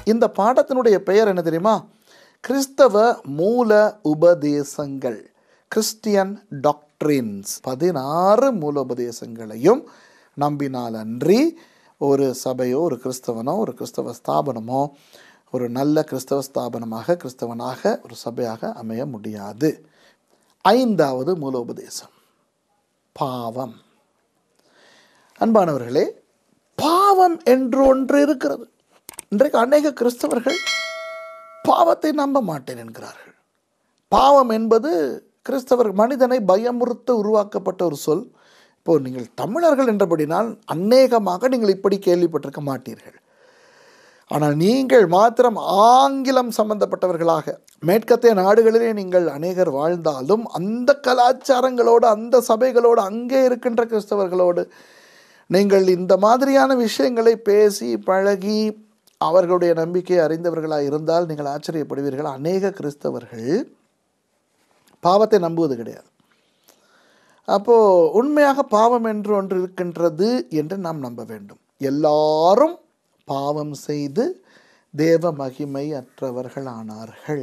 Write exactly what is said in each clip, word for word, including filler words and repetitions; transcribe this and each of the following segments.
இந்த பாடத்தினுடைய பெயர் என்ன தெரியுமா? கிறிஸ்தவ மூல உபதேசங்கள், கிறிஸ்டியன் டாக்ட்ரின்ஸ். பதினாறு மூல உபதேசங்களையும் நம்பினாலன்றி ஒரு சபையோ ஒரு கிறிஸ்தவனோ ஒரு கிறிஸ்தவ ஸ்தாபனமோ ஒரு நல்ல கிறிஸ்தவ ஸ்தாபனமாக கிறிஸ்தவனாக ஒரு சபையாக அமைய முடியாது. ஐந்தாவது மூல உபதேசம் பாவம். அன்பானவர்களே, பாவம் என்று ஒன்று இருக்கிறது. இன்றைக்கு அநேக கிறிஸ்தவர்கள் பாவத்தை நம்ப மாட்டேன் என்கிறார்கள். பாவம் என்பது கிறிஸ்தவர் மனிதனை பயமுறுத்த உருவாக்கப்பட்ட ஒரு சொல். இப்போது நீங்கள் தமிழர்கள் என்றபடினால் அநேகமாக நீங்கள் இப்படி கேள்விப்பட்டிருக்க மாட்டீர்கள். ஆனால் நீங்கள் மாத்திரம் ஆங்கிலம் சம்பந்தப்பட்டவர்களாக மேற்கத்திய நாடுகளிலே நீங்கள் அநேகர் வாழ்ந்தாலும் அந்த கலாச்சாரங்களோடு அந்த சபைகளோடு அங்கே இருக்கின்ற கிறிஸ்தவர்களோடு நீங்கள் இந்த மாதிரியான விஷயங்களை பேசி பழகி அவர்களுடைய நம்பிக்கையை அறிந்தவர்களாக இருந்தால் நீங்கள் ஆச்சரியப்படுவீர்கள். அநேக கிறிஸ்தவர்கள் பாவத்தை நம்புவது கிடையாது. அப்போது உண்மையாக பாவம் என்று ஒன்று இருக்கின்றது என்று நாம் நம்ப வேண்டும். எல்லாரும் பாவம் செய்து தேவ மகிமை அற்றவர்களானார்கள்.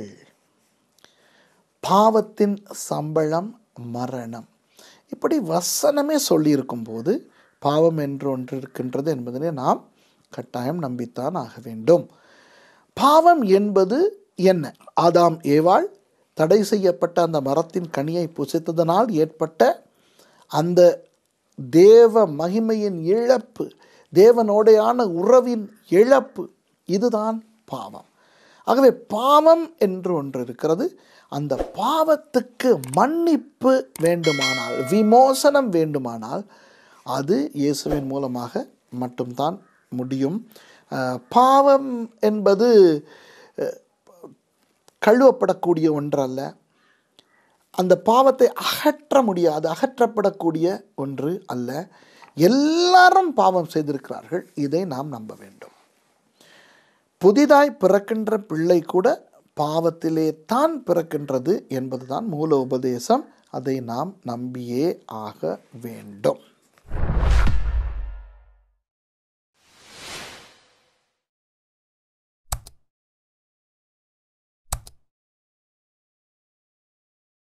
பாவத்தின் சம்பளம் மரணம். இப்படி வசனமே சொல்லியிருக்கும் போது பாவம் என்று ஒன்று இருக்கின்றது என்பதனை நாம் கட்டாயம் நம்பித்தான் ஆக வேண்டும். பாவம் என்பது என்ன? ஆதாம் ஏவாள் தடை செய்யப்பட்ட அந்த மரத்தின் கனியை புசித்ததனால் ஏற்பட்ட அந்த தேவ மகிமையின் இழப்பு, தேவனோடையான உறவின் இழப்பு, இதுதான் பாவம். ஆகவே பாவம் என்று ஒன்று இருக்கிறது. அந்த பாவத்துக்கு மன்னிப்பு வேண்டுமானால், விமோசனம் வேண்டுமானால் அது இயேசுவின் மூலமாக மட்டும்தான் முடியும். பாவம் என்பது கழுவப்படக்கூடிய ஒன்றல்ல. அந்த பாவத்தை அகற்ற முடியாது, அகற்றப்படக்கூடிய ஒன்று அல்ல. எல்லாரும் பாவம் செய்திருக்கிறார்கள். இதை நாம் நம்ப வேண்டும். புதிதாய் பிறக்கின்ற பிள்ளை கூட பாவத்திலே தான் பிறக்கின்றது என்பதுதான் மூல உபதேசம். அதை நாம் நம்பியே ஆக வேண்டும்.